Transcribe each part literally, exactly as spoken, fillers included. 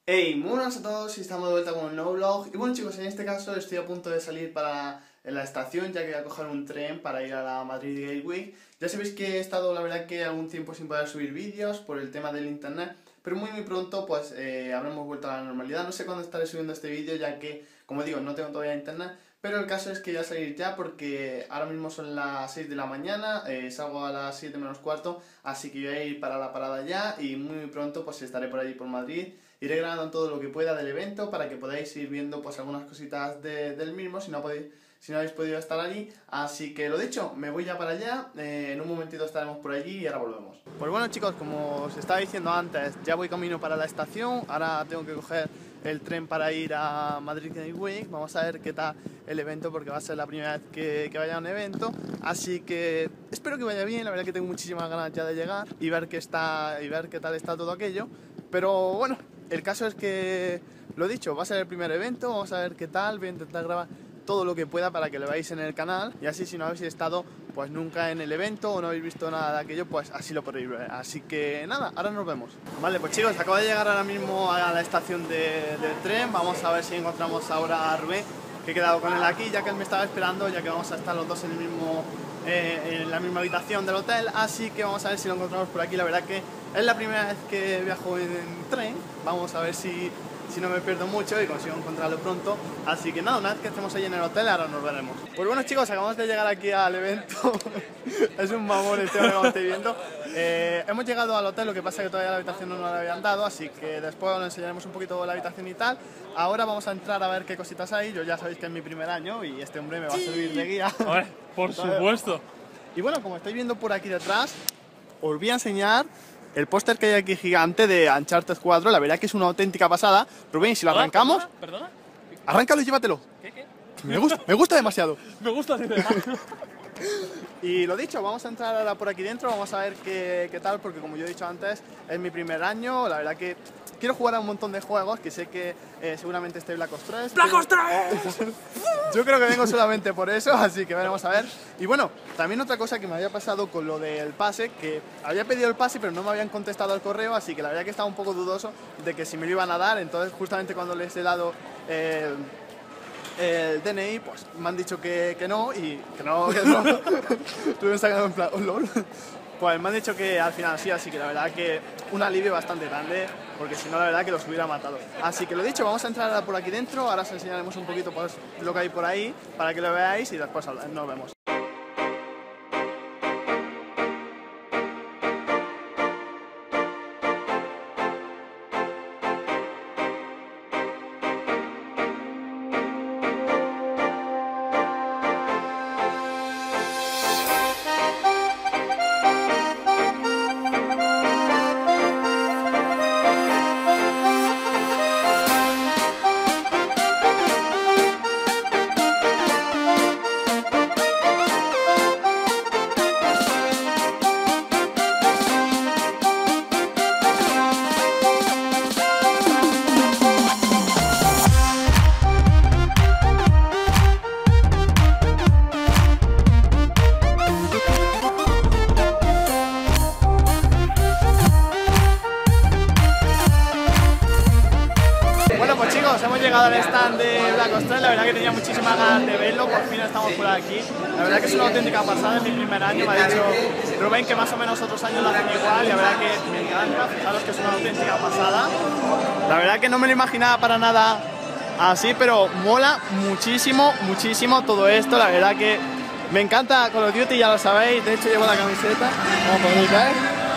Hey, muy buenas a todos y estamos de vuelta con un nuevo vlog. Y bueno chicos, en este caso estoy a punto de salir para la estación, ya que voy a coger un tren para ir a la Madrid Games Week. Ya sabéis que he estado la verdad que algún tiempo sin poder subir vídeos por el tema del internet, pero muy muy pronto pues eh, habremos vuelto a la normalidad. No sé cuándo estaré subiendo este vídeo, ya que como digo no tengo todavía internet, pero el caso es que voy a salir ya porque ahora mismo son las seis de la mañana, eh, salgo a las siete menos cuarto, así que voy a ir para la parada ya y muy, muy pronto pues estaré por allí por Madrid. Iré grabando todo lo que pueda del evento para que podáis ir viendo pues algunas cositas de, del mismo si no, podéis, si no habéis podido estar allí. Así que lo dicho, me voy ya para allá, eh, en un momentito estaremos por allí y ahora volvemos. Pues bueno chicos, como os estaba diciendo antes, ya voy camino para la estación, ahora tengo que coger el tren para ir a Madrid Games Week. Vamos a ver qué tal el evento porque va a ser la primera vez que, que vaya a un evento, así que espero que vaya bien. La verdad que tengo muchísimas ganas ya de llegar y ver qué está, y ver qué tal está todo aquello, pero bueno, el caso es que, lo dicho, va a ser el primer evento, vamos a ver qué tal, voy a intentar grabar todo lo que pueda para que lo veáis en el canal y así si no habéis estado pues nunca en el evento o no habéis visto nada de aquello, pues así lo podréis ver. Así que nada, ahora nos vemos. Vale, pues chicos, acabo de llegar ahora mismo a la estación de, del tren. Vamos a ver si encontramos ahora a Rubén, que he quedado con él aquí, ya que él me estaba esperando, ya que vamos a estar los dos en el mismo... Eh, en la misma habitación del hotel, así que vamos a ver si lo encontramos por aquí. La verdad que es la primera vez que viajo en, en tren, vamos a ver si, si no me pierdo mucho y consigo encontrarlo pronto. Así que nada, una vez que estemos ahí en el hotel, ahora nos veremos. Pues bueno chicos, acabamos de llegar aquí al evento. Es un mamón el tema que estáis viendo. Eh, hemos llegado al hotel, lo que pasa es que todavía la habitación no nos la habían dado, así que después os enseñaremos un poquito la habitación y tal. Ahora vamos a entrar a ver qué cositas hay. Yo ya sabéis que es mi primer año y este hombre me va a servir de guía. A ver, por supuesto. Y bueno, como estáis viendo por aquí detrás, os voy a enseñar el póster que hay aquí gigante de Uncharted cuatro. La verdad que es una auténtica pasada. Rubén, si lo arrancamos... ¿Perdona? ¿Perdona? Arráncalo y llévatelo. ¿Qué, qué? Me gusta, me gusta demasiado. Me gusta la idea. Y lo dicho, vamos a entrar ahora por aquí dentro, vamos a ver qué, qué tal, porque como yo he dicho antes, es mi primer año. La verdad que quiero jugar a un montón de juegos, que sé que eh, seguramente esté Black Ops tres. ¡Black Ops tres! Yo creo que vengo solamente por eso, así que veremos a ver. Y bueno, también otra cosa que me había pasado con lo del pase, que había pedido el pase pero no me habían contestado al correo, así que la verdad que estaba un poco dudoso de que si me lo iban a dar. Entonces justamente cuando les he dado eh, el D N I, pues me han dicho que, que no, y que no, que no. Estuve sacando en plan, oh, lol. Pues me han dicho que al final sí, así que la verdad que un alivio bastante grande, porque si no la verdad que los hubiera matado. Así que lo dicho, vamos a entrar por aquí dentro, ahora os enseñaremos un poquito pues, lo que hay por ahí, para que lo veáis y después nos vemos. Hemos llegado al stand de Black Ops tres, la verdad que tenía muchísimas ganas de verlo, por fin estamos por aquí. La verdad que es una auténtica pasada, es mi primer año, me ha dicho Rubén que más o menos otros años lo hacen igual y la verdad que me encanta, fijaros que es una auténtica pasada. La verdad que no me lo imaginaba para nada así, pero mola muchísimo, muchísimo todo esto, la verdad que me encanta Call of Duty, ya lo sabéis, de hecho llevo la camiseta, como podéis ver.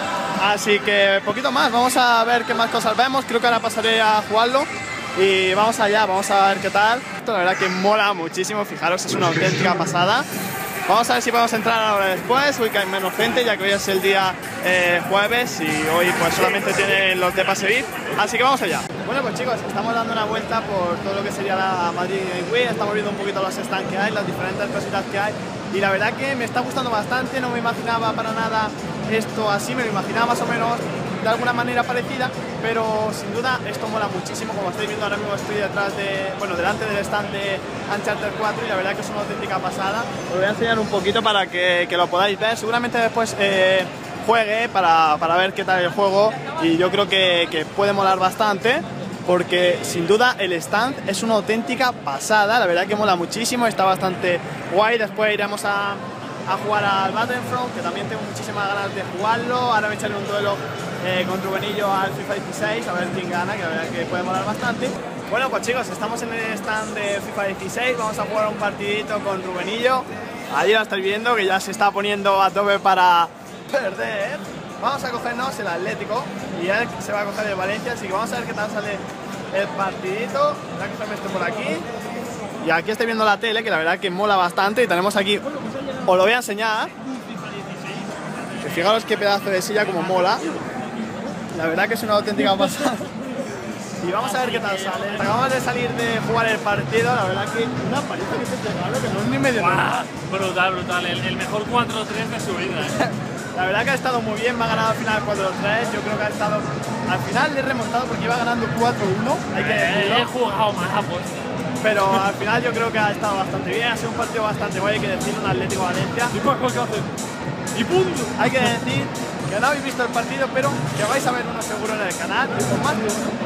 Así que poquito más, vamos a ver qué más cosas vemos, creo que ahora pasaré a jugarlo. Y vamos allá, vamos a ver qué tal. La verdad que mola muchísimo, fijaros, es una auténtica pasada. Vamos a ver si podemos entrar ahora después, hoy que hay menos gente, ya que hoy es el día eh, jueves y hoy pues solamente tienen los de pase V I P, así que vamos allá. Bueno pues chicos, estamos dando una vuelta por todo lo que sería la Madrid Games Week, estamos viendo un poquito los stands que hay, las diferentes cositas que hay y la verdad que me está gustando bastante, no me imaginaba para nada esto así, me lo imaginaba más o menos de alguna manera parecida, pero sin duda esto mola muchísimo. Como estáis viendo ahora mismo estoy detrás de, bueno, delante del stand de Uncharted cuatro y la verdad que es una auténtica pasada. Os voy a enseñar un poquito para que, que lo podáis ver, seguramente después eh, juegue para, para ver qué tal el juego y yo creo que, que puede molar bastante. porque sin duda el stand es una auténtica pasada, la verdad que mola muchísimo, está bastante guay. Después iremos a, a jugar al Battlefront, que también tengo muchísimas ganas de jugarlo. Ahora me echaré un duelo eh, con Rubenillo al FIFA dieciséis, a ver quién gana, que la verdad que puede molar bastante. Bueno, pues chicos, estamos en el stand de FIFA dieciséis, vamos a jugar un partidito con Rubenillo. Ahí lo estáis viendo, que ya se está poniendo a tope para perder. Vamos a cogernos el Atlético y él se va a coger el Valencia, así que vamos a ver qué tal sale el partidito. Voy a cogerme esto por aquí. Y aquí estoy viendo la tele, que la verdad que mola bastante. Y tenemos aquí, os lo voy a enseñar. Que fijaros qué pedazo de silla como mola. La verdad que es una auténtica pasada. Y vamos a ver qué tal sale. Acabamos de salir de jugar el partido, la verdad que una paliza que se te regalo, que no es ni medio. ¡Guau! Brutal, brutal. El, el mejor cuatro tres de su vida, ¿eh? La verdad que ha estado muy bien, me ha ganado al final cuatro tres. Yo creo que ha estado. Al final le he remontado porque iba ganando cuatro uno. Hay que decirlo. He jugado más apuesta. Pero al final yo creo que ha estado bastante bien. Ha sido un partido bastante guay, hay que decirlo, un Atlético Valencia. ¿Y por qué hacen? ¡Y punto! Hay que decir que no habéis visto el partido, pero que vais a ver uno seguro en el canal. Y con más.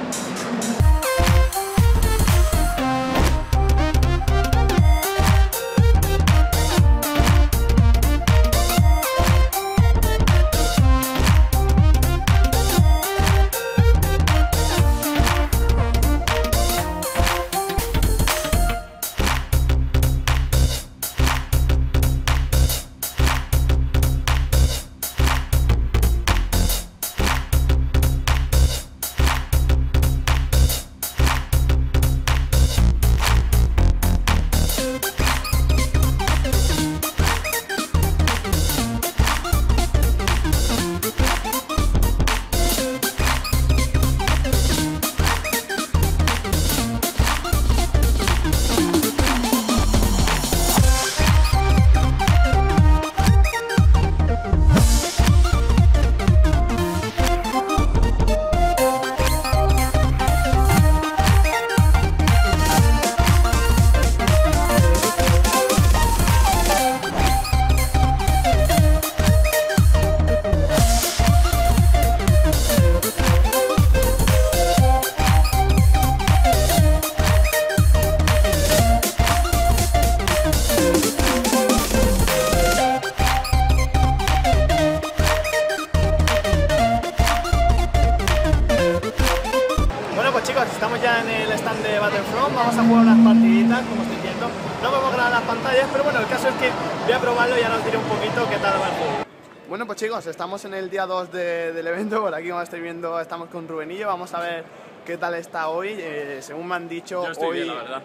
Estamos ya en el stand de Battlefront, vamos a jugar unas partiditas, como estoy viendo. No podemos grabar las pantallas, pero bueno, el caso es que voy a probarlo y ya os diré un poquito qué tal va el juego. Bueno, pues chicos, estamos en el día dos de, del evento, por aquí como estáis viendo estamos con Rubenillo, vamos a ver qué tal está hoy. Eh, según me han dicho, Yo estoy hoy... bien, la verdad.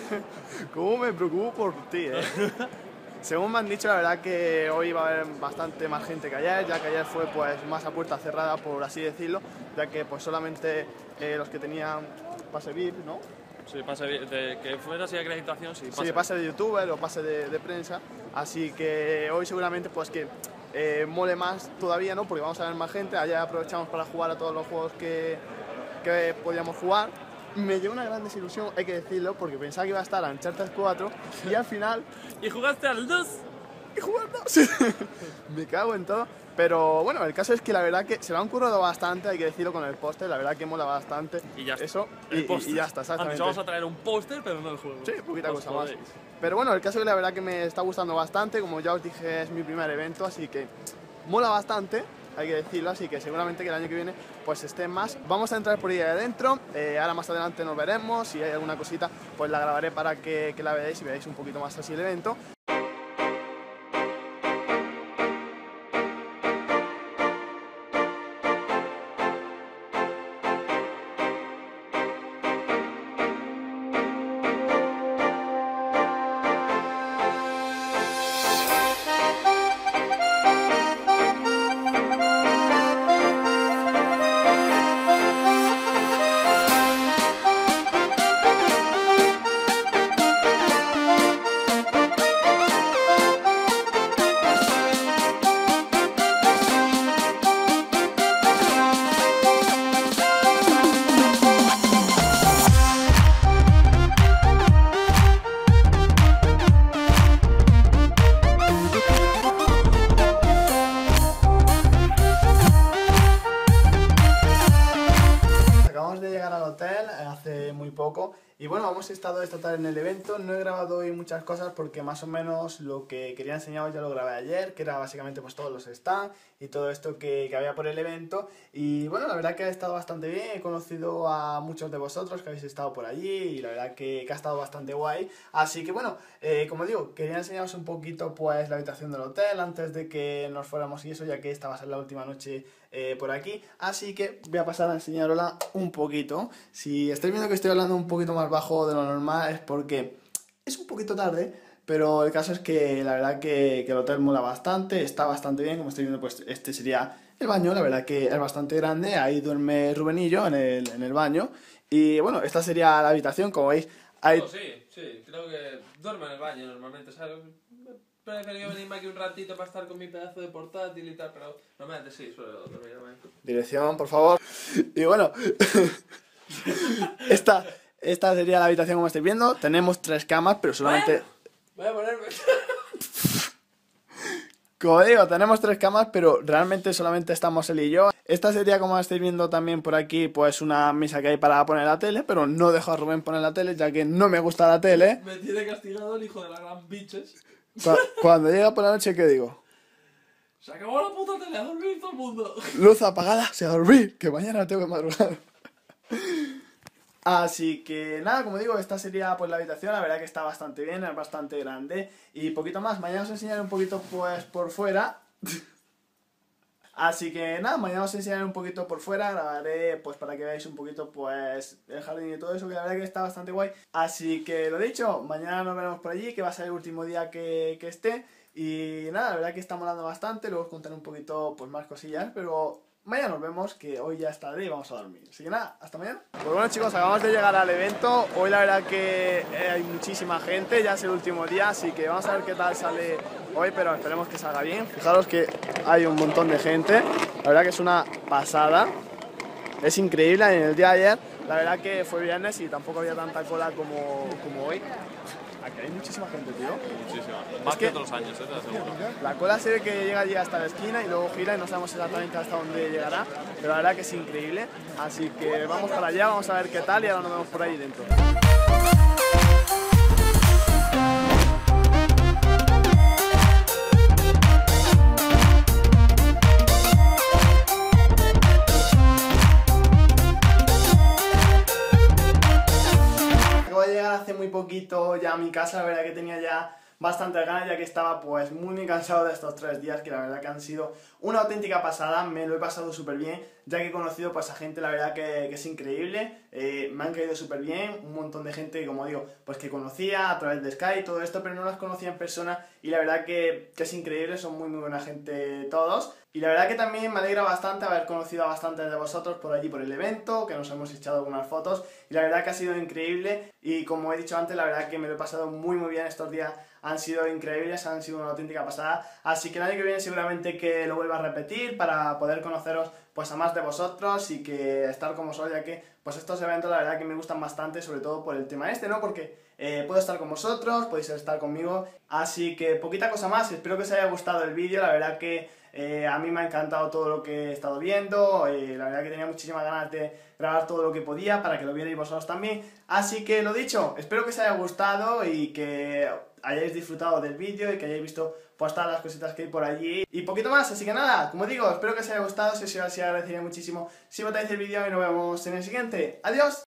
¿Cómo me preocupo por ti, eh? Según me han dicho, la verdad que hoy va a haber bastante más gente que ayer, ya que ayer fue pues más a puerta cerrada, por así decirlo, ya que pues solamente eh, los que tenían pase V I P, ¿no? Sí, pase de que fuera así acreditación, sí. Pase. Sí, pase de youtuber o pase de, de prensa, así que hoy seguramente pues que eh, mole más todavía, ¿no? Porque vamos a ver más gente, ayer aprovechamos para jugar a todos los juegos que, que podíamos jugar. Me llevó una gran desilusión, hay que decirlo, porque pensaba que iba a estar Uncharted cuatro y al final... ¿Y jugaste al dos? ¿Y jugar dos? Me cago en todo. Pero bueno, el caso es que la verdad que se lo han currado bastante, hay que decirlo, con el póster, la verdad que mola bastante. Y ya está. Eso, y, el y, y ya está, exactamente. Antes vamos a traer un póster, pero no el juego. Sí, poquita Os cosa más. jodéis. Pero bueno, el caso es que la verdad que me está gustando bastante, como ya os dije es mi primer evento, así que mola bastante, hay que decirlo, así que seguramente que el año que viene pues estén más. Vamos a entrar por ahí adentro, eh, ahora más adelante nos veremos, si hay alguna cosita pues la grabaré para que, que la veáis y veáis un poquito más así el evento. hace muy poco. Y bueno, hemos estado esta tarde en el evento, no he grabado hoy muchas cosas porque más o menos lo que quería enseñaros ya lo grabé ayer, que era básicamente pues todos los stands y todo esto que, que había por el evento. Y bueno, la verdad que ha estado bastante bien, he conocido a muchos de vosotros que habéis estado por allí y la verdad que, que ha estado bastante guay. Así que bueno, eh, como digo, quería enseñaros un poquito pues la habitación del hotel antes de que nos fuéramos y eso, ya que esta va a ser la última noche eh, por aquí. Así que voy a pasar a enseñarosla un poquito. Si estáis viendo que estoy hablando un poquito más bajo de lo normal es porque es un poquito tarde, pero el caso es que la verdad que, que el hotel mola bastante, está bastante bien, como estáis viendo pues este sería el baño, la verdad que es bastante grande, ahí duerme Rubenillo en el, en el baño y bueno, esta sería la habitación, como veis. Hay... Oh, sí, sí, creo que duermo en el baño normalmente, ¿sabes? Prefiero venirme aquí un ratito para estar con mi pedazo de portátil y tal, pero normalmente sí, suelo dormir en el baño. Dirección, por favor. Y bueno, esta... Esta sería la habitación como estáis viendo. Tenemos tres camas, pero solamente... Voy a ponerme... Como digo, tenemos tres camas, pero realmente solamente estamos él y yo. Esta sería, como estáis viendo también por aquí, pues una mesa que hay para poner la tele, pero no dejo a Rubén poner la tele, ya que no me gusta la tele. Me tiene castigado el hijo de la gran bitches. Cuando llega por la noche, ¿qué digo? Se acabó la puta tele, a dormir todo el mundo. Luz apagada, se a dormir, que mañana tengo que madrugar. Así que nada, como digo, esta sería pues la habitación, la verdad que está bastante bien, es bastante grande y poquito más. Mañana os enseñaré un poquito pues por fuera. Así que nada, mañana os enseñaré un poquito por fuera, grabaré pues para que veáis un poquito pues el jardín y todo eso, que la verdad que está bastante guay. Así que lo dicho, mañana nos veremos por allí, que va a ser el último día que, que esté. Y nada, la verdad que está molando bastante, luego os contaré un poquito pues más cosillas, pero... mañana nos vemos, que hoy ya es tarde y vamos a dormir. Así que nada, hasta mañana. Pues bueno chicos, acabamos de llegar al evento. Hoy la verdad que hay muchísima gente, ya es el último día, así que vamos a ver qué tal sale hoy, pero esperemos que salga bien. Fijaros que hay un montón de gente, la verdad que es una pasada. Es increíble, en el día de ayer, la verdad que fue viernes y tampoco había tanta cola como, como hoy. Aquí hay muchísima gente, tío. Muchísima. Más que, que otros años, ¿eh? Te aseguro. La cola se ve que llega allí hasta la esquina y luego gira y no sabemos exactamente hasta dónde llegará, pero la verdad que es increíble. Así que vamos para allá, vamos a ver qué tal y ahora nos vemos por ahí dentro. Hace muy poquito ya a mi casa, la verdad que tenía ya bastante ganas, ya que estaba pues muy muy cansado de estos tres días, que la verdad que han sido una auténtica pasada. Me lo he pasado súper bien, ya que he conocido pues a gente, la verdad que, que es increíble, eh, me han caído súper bien, un montón de gente, como digo, pues que conocía a través de Skype y todo esto, pero no las conocía en persona y la verdad que, que es increíble, son muy muy buena gente todos. Y la verdad que también me alegra bastante haber conocido a bastantes de vosotros por allí por el evento, que nos hemos echado algunas fotos y la verdad que ha sido increíble y como he dicho antes, la verdad que me lo he pasado muy muy bien estos días, han sido increíbles, han sido una auténtica pasada, así que el año que viene seguramente que lo vuelva a repetir para poder conoceros pues a más de vosotros y que estar como soy, ya que pues estos eventos la verdad que me gustan bastante, sobre todo por el tema este, ¿no? Porque eh, puedo estar con vosotros, podéis estar conmigo, así que poquita cosa más, espero que os haya gustado el vídeo, la verdad que Eh, a mí me ha encantado todo lo que he estado viendo, eh, la verdad que tenía muchísimas ganas de grabar todo lo que podía para que lo vierais vosotros también, así que lo dicho, espero que os haya gustado y que hayáis disfrutado del vídeo y que hayáis visto pues todas las cositas que hay por allí y poquito más, así que nada, como digo, espero que os haya gustado, si os haya agradecería muchísimo si votáis el vídeo y nos vemos en el siguiente, adiós.